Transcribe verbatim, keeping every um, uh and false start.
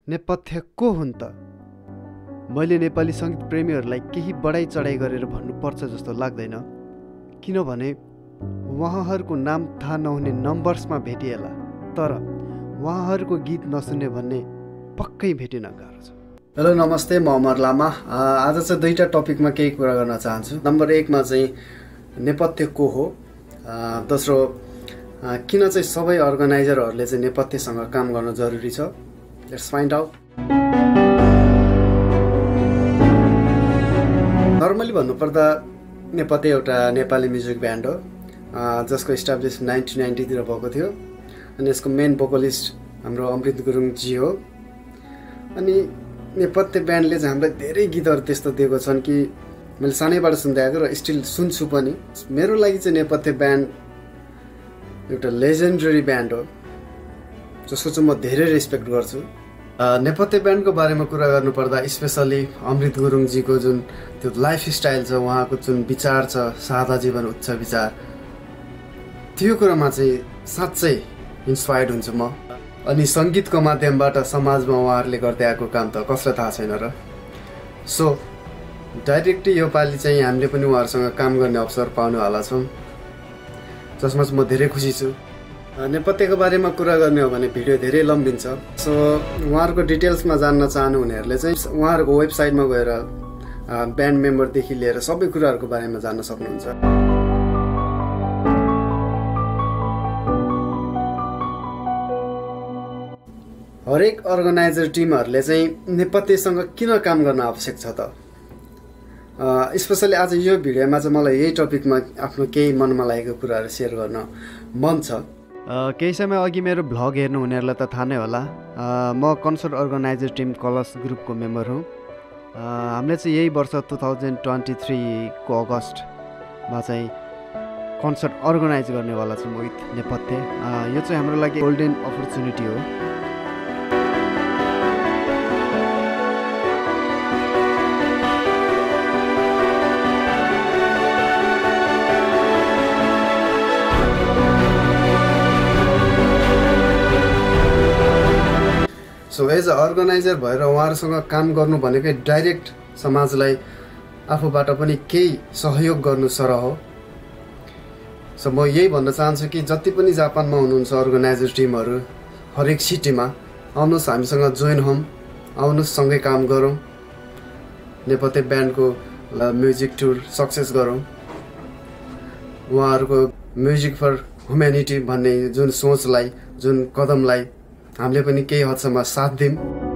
नेपथ्य को हुन् त? मैले नेपाली सङ्गीत प्रेमीहरूलाई केही बढाइ चढाइ गरेर भन्नुपर्छ जस्तो लाग्दैन, किनभने उहाँहरूको नाम थाहा नहुने नम्बर्समा भेटिएला, तर उहाँहरूको गीत नसुन्ने भन्ने पक्कै भेटिन गाह्रो छ। हेलो नमस्ते, म अमर लामा। आज चाहिँ दुईवटा टपिकमा केही कुरा गर्न चाहन्छु। नम्बर एकमा चाहिँ नेपथ्य को हो, दोस्रो किन चाहिँ सबै अर्गनाइजरहरूले चाहिँ नेपथ्यसँग काम गर्न जरुरी छ। Let's find out. नर्मली भन्नुपर्दा नेपथ्य एउटा नेपाली म्युजिक ब्यान्ड हो, जसको इस्टाब्लिस नाइन्टिन नाइन्टीतिर भएको थियो। अनि यसको मेन भोकलिस्ट हाम्रो अमृत गुरुङजी हो। अनि नेपथ्य ब्यान्डले चाहिँ हामीलाई धेरै गीतहरू त्यस्तो दिएको छन् कि मैले सानैबाट सुन्दै आएको र स्टिल सुन्छु पनि। मेरो लागि चाहिँ नेपथ्य ब्यान्ड एउटा लेजेन्डरी ब्यान्ड हो, जसको चाहिँ म धेरै रेस्पेक्ट गर्छु। नेपथ्य ब्यान्डको बारेमा कुरा गर्नुपर्दा स्पेसली अमृत गुरुङजीको जुन त्यो लाइफ स्टाइल छ, उहाँको जुन विचार छ, सादा जीवन उच्च विचार, त्यो कुरामा चाहिँ साँच्चै इन्सपायर्ड हुन्छु म। अनि सङ्गीतको माध्यमबाट समाजमा उहाँहरूले गर्दै आएको काम त कसलाई थाहा छैन र। सो डाइरेक्टली यो पालि चाहिँ हामीले पनि उहाँहरूसँग काम गर्ने अवसर पाउनेवाला छौँ, जसमा चाहिँ म धेरै खुसी छु। नेपथ्यको बारेमा कुरा गर्ने हो भने भिडियो धेरै लम्बिन्छ। सो उहाँहरूको डिटेल्समा जान्न चाहनुहुनेहरूले चाहिँ उहाँहरूको वेबसाइटमा गएर ब्यान्ड मेम्बरदेखि लिएर सबै कुराहरूको बारेमा जान्न सक्नुहुन्छ। हरेक अर्गनाइजर टिमहरूले चाहिँ नेपथ्यसँग किन काम गर्न आवश्यक छ त? स्पेसली आज यो भिडियोमा चाहिँ मलाई यही टपिकमा आफ्नो केही मनमा लागेको कुराहरू सेयर गर्न मन छ। केही समय अघि मेरो भ्लग हेर्नु हुनेहरूलाई त थाहा नै होला, म कन्सर्ट अर्गनाइजर टिम कलस ग्रुपको मेम्बर हुँ। हामीले चाहिँ यही वर्ष टु थाउजन्ड ट्वेन्टी थ्रीको अगस्तमा चाहिँ कन्सर्ट अर्गनाइज गर्नेवाला छौँ विथ नेपथ्य। यो चाहिँ हाम्रो लागि गोल्डन अपर्च्युनिटी हो। सो एज अ अर्गनाइजर भएर उहाँहरूसँग काम गर्नु भनेकै डाइरेक्ट समाजलाई आफूबाट पनि केही सहयोग गर्नु सरह हो। सो म यही भन्न चाहन्छु कि जति पनि जापानमा हुनुहुन्छ अर्गनाइजर टिमहरू, हरेक सिटीमा आउनुहोस्, हामीसँग जोइन हौँ, आउनुहोस्, सँगै काम गरौँ, नेपथ्य ब्यान्डको म्युजिक टुर सक्सेस गरौँ। उहाँहरूको म्युजिक फर ह्युम्यानिटी भन्ने जुन सोचलाई, जुन कदमलाई हामीले पनि केही हदसम्म साथ दिउँ।